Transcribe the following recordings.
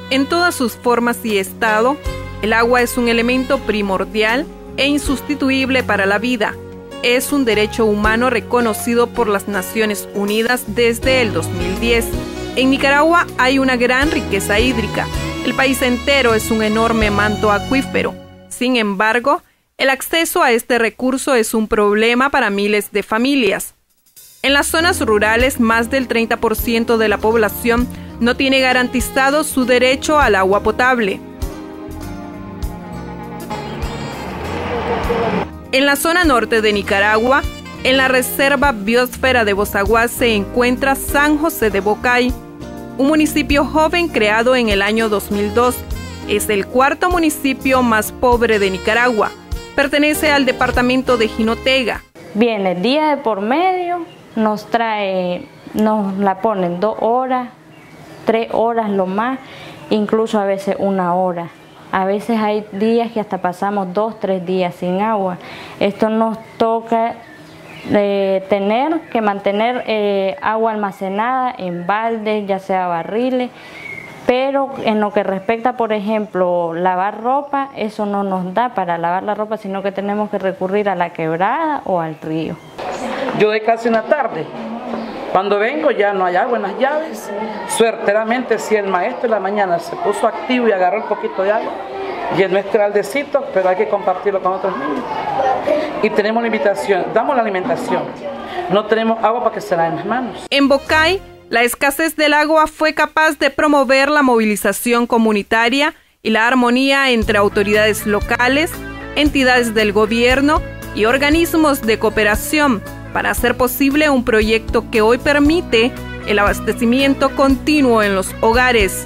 En todas sus formas y estado, el agua es un elemento primordial e insustituible para la vida. Es un derecho humano reconocido por las Naciones Unidas desde el 2010. En Nicaragua hay una gran riqueza hídrica. El país entero es un enorme manto acuífero. Sin embargo, el acceso a este recurso es un problema para miles de familias. En las zonas rurales, más del 30% de la población no tiene garantizado su derecho al agua potable. En la zona norte de Nicaragua, en la Reserva Biosfera de Bozaguá, se encuentra San José de Bocay, un municipio joven creado en el año 2002. Es el cuarto municipio más pobre de Nicaragua. Pertenece al departamento de Jinotega. Bien, el día de por medio nos la ponen 2 horas, 3 horas lo más, incluso a veces 1 hora. A veces hay días que hasta pasamos 2, 3 días sin agua. Esto nos toca tener que mantener agua almacenada en baldes, ya sea barriles, pero en lo que respecta, por ejemplo, lavar ropa, eso no nos da para lavar la ropa, sino que tenemos que recurrir a la quebrada o al río. Yo de casi una tarde, cuando vengo ya no hay agua en las llaves. Suerteramente, si el maestro en la mañana se puso activo y agarró un poquito de agua, llenó este baldecito, pero hay que compartirlo con otros niños. Y tenemos la invitación, damos la alimentación, no tenemos agua para que se laven las manos. En Bocay, la escasez del agua fue capaz de promover la movilización comunitaria y la armonía entre autoridades locales, entidades del gobierno y organismos de cooperación para hacer posible un proyecto que hoy permite el abastecimiento continuo en los hogares.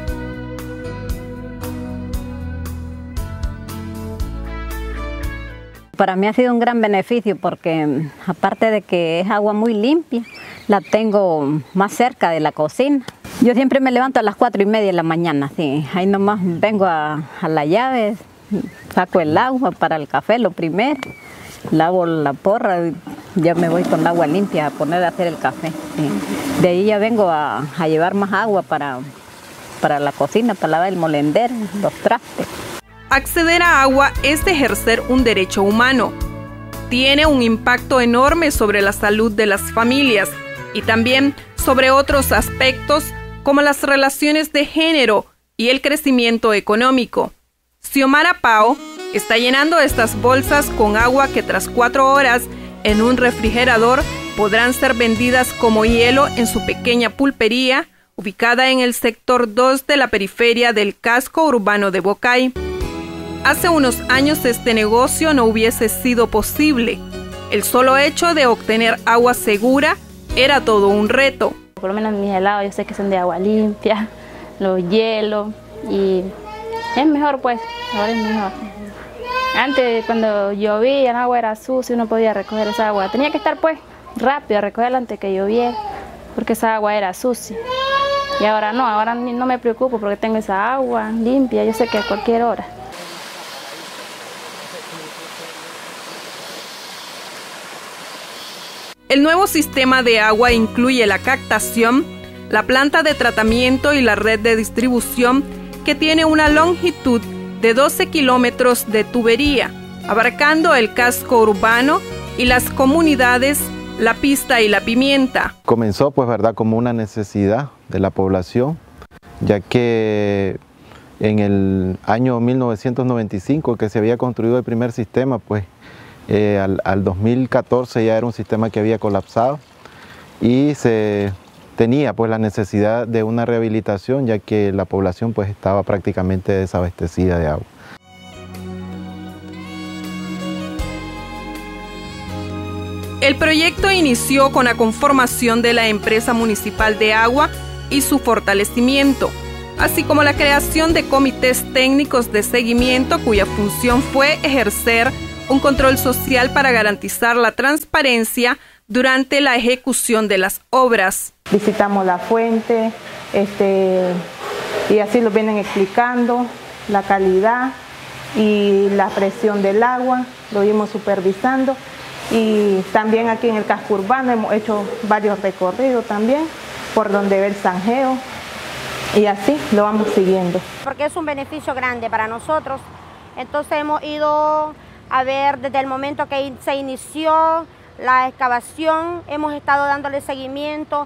Para mí ha sido un gran beneficio porque aparte de que es agua muy limpia, la tengo más cerca de la cocina. Yo siempre me levanto a las 4:30 de la mañana, sí. Ahí nomás vengo a la llave, saco el agua para el café lo primero, lavo la porra y ya me voy con agua limpia a poner a hacer el café. Sí. De ahí ya vengo a llevar más agua para la cocina, para lavar el molendero, los trastes. Acceder a agua es ejercer un derecho humano. Tiene un impacto enorme sobre la salud de las familias y también sobre otros aspectos como las relaciones de género y el crecimiento económico. Xiomara Pao está llenando estas bolsas con agua que tras 4 horas en un refrigerador podrán ser vendidas como hielo en su pequeña pulpería ubicada en el sector 2 de la periferia del casco urbano de Bocay. Hace unos años este negocio no hubiese sido posible. El solo hecho de obtener agua segura era todo un reto. Por lo menos mis helados yo sé que son de agua limpia, los hielos, y es mejor pues, ahora es mejor. Antes cuando llovía el agua era sucia, uno podía recoger esa agua. Tenía que estar pues rápido a recogerla antes que lloviera, porque esa agua era sucia. Y ahora no me preocupo porque tengo esa agua limpia, yo sé que a cualquier hora. El nuevo sistema de agua incluye la captación, la planta de tratamiento y la red de distribución que tiene una longitud de 12 kilómetros de tubería, abarcando el casco urbano y las comunidades La Pista y La Pimienta. Comenzó pues verdad como una necesidad de la población, ya que en el año 1995 que se había construido el primer sistema, pues al 2014 ya era un sistema que había colapsado y se tenía pues la necesidad de una rehabilitación, ya que la población pues estaba prácticamente desabastecida de agua. El proyecto inició con la conformación de la empresa municipal de agua y su fortalecimiento, así como la creación de comités técnicos de seguimiento cuya función fue ejercer un control social para garantizar la transparencia durante la ejecución de las obras. Visitamos la fuente y así lo vienen explicando, la calidad y la presión del agua, lo íbamos supervisando. Y también aquí en el casco urbano hemos hecho varios recorridos también, por donde ve el zanjeo, y así lo vamos siguiendo. Porque es un beneficio grande para nosotros. Entonces hemos ido a ver desde el momento que se inició la excavación, hemos estado dándole seguimiento.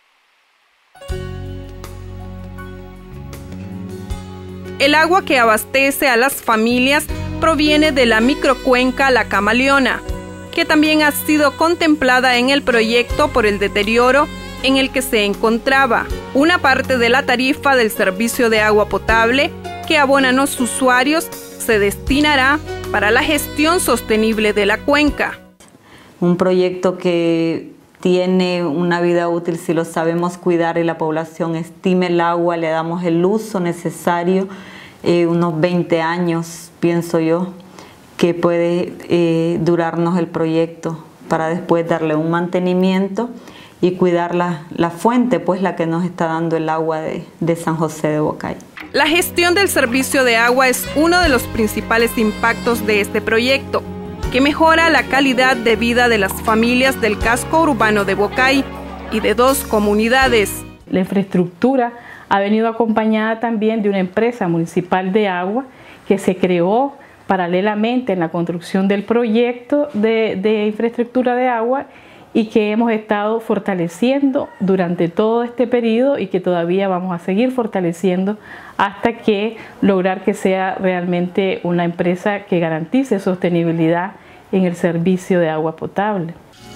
El agua que abastece a las familias proviene de la microcuenca La Camaleona, que también ha sido contemplada en el proyecto por el deterioro en el que se encontraba. Una parte de la tarifa del servicio de agua potable que abonan los usuarios se destinará para la gestión sostenible de la cuenca. Un proyecto que tiene una vida útil si lo sabemos cuidar y la población estime el agua, le damos el uso necesario, unos 20 años, pienso yo, que puede durarnos el proyecto para después darle un mantenimiento y cuidar la fuente, pues la que nos está dando el agua de San José de Bocay. La gestión del servicio de agua es uno de los principales impactos de este proyecto, que mejora la calidad de vida de las familias del casco urbano de Bocay y de 2 comunidades. La infraestructura ha venido acompañada también de una empresa municipal de agua que se creó paralelamente en la construcción del proyecto de infraestructura de agua y que hemos estado fortaleciendo durante todo este periodo y que todavía vamos a seguir fortaleciendo hasta que lograr que sea realmente una empresa que garantice sostenibilidad en el servicio de agua potable.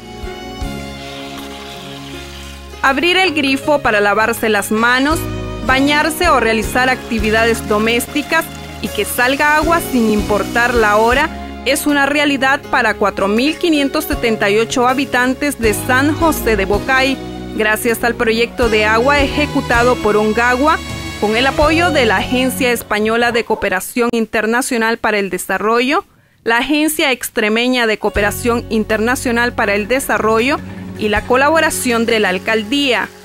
Abrir el grifo para lavarse las manos, bañarse o realizar actividades domésticas y que salga agua sin importar la hora es una realidad para 4.578 habitantes de San José de Bocay, gracias al proyecto de agua ejecutado por ONGAGUA con el apoyo de la Agencia Española de Cooperación Internacional para el Desarrollo, la Agencia Extremeña de Cooperación Internacional para el Desarrollo y la colaboración de la Alcaldía.